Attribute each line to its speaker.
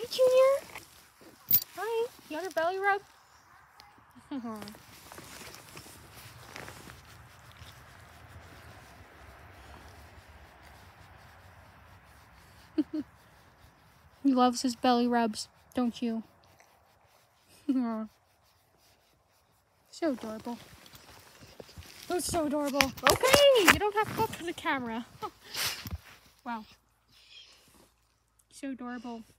Speaker 1: Junior. Hi. You want a belly rub? He loves his belly rubs, don't you? So adorable. That's so adorable. Okay, you don't have to go up to the camera. Wow. So adorable.